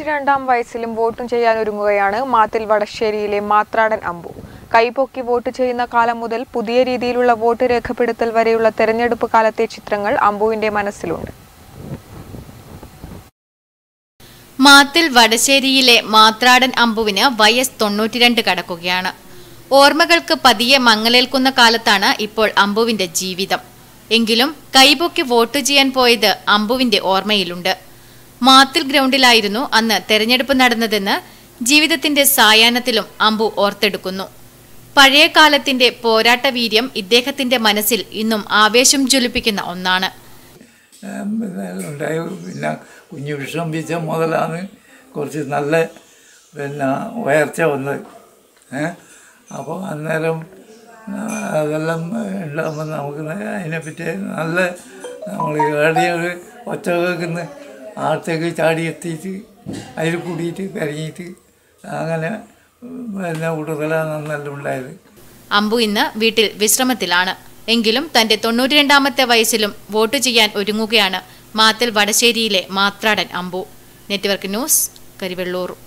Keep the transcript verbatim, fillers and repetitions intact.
തൊണ്ണൂറ്റിരണ്ടാം വയസ്സിലും വോട്ടും ചെയ്യാനൊരുങ്ങുകയാണ് മാത്തിൽ വടശ്ശേരിയിലെ മാത്രാടൻ അമ്പു. കൈപൊക്കി വോട്ട് ചെയ്യുന്ന കാലം മുതൽ പുതിയ രീതിയിലുള്ള വോട്ട് രേഖപ്പെടുത്തൽ വരെയുള്ള തെരഞ്ഞെടുപ്പ് കാലത്തെ ചിത്രങ്ങൾ അമ്പുവിന്റെ മനസ്സിലുണ്ട്. മാത്തിൽ വടശ്ശേരിയിലെ മാത്രാടൻ അമ്പുവിന് വയസ്സ് തൊണ്ണൂറ്റിരണ്ട് കടക്കുകയാണ്. ഓർമ്മകൾക്ക് പതിയെ മങ്ങലേൽക്കുന്ന കാലത്താണ് ഇപ്പോൾ അമ്പുവിന്റെ ജീവിതം. എങ്കിലും കൈപൊക്കി വോട്ട് ചെയ്യാൻ പോയത് അമ്പുവിന്റെ ഓർമ്മയിലുണ്ട്. മാത്തിൽ ഗ്രൗണ്ടിലായിരുന്നു അന്ന് തെരഞ്ഞെടുപ്പ് നടന്നതെന്ന് ജീവിതത്തിന്റെ സായാഹ്നത്തിലും അമ്പു ഓർത്തെടുക്കുന്നു. പഴയ കാലത്തിന്റെ പോരാട്ട വീര്യം ഇദ്ദേഹത്തിന്റെ മനസ്സിൽ ഇന്നും ആവേശം ജ്വലിപ്പിക്കുന്ന ഒന്നാണ്. പിന്നെ കുഞ്ഞു വിശ്രമിച്ച മുതലാണ് കുറച്ച് നല്ല പിന്നെ ഉയർച്ച വന്നത്. അപ്പോൾ അന്നേരം അതെല്ലാം ഉണ്ടാകുമ്പോൾ നമുക്ക് അതിനെപ്പറ്റി നല്ല നമ്മൾ ഏടിയൊരു ഒച്ച കേൾക്കുന്ന ആഴത്തേക്ക് ചാടി എത്തിയിട്ട് അതിൽ കൂടിയിട്ട് കരങ്ങിയിട്ട് അങ്ങനെ പിന്നെ കൂടുതലാണ് നല്ല ഉണ്ടായത്. അമ്പു ഇന്ന് വീട്ടിൽ വിശ്രമത്തിലാണ്. എങ്കിലും തന്റെ തൊണ്ണൂറ്റിരണ്ടാമത്തെ വയസ്സിലും വോട്ട് ചെയ്യാൻ ഒരുങ്ങുകയാണ് മാത്തിൽ വടശ്ശേരിയിലെ മാത്രാടൻ അമ്പു. Network news, Karivellur.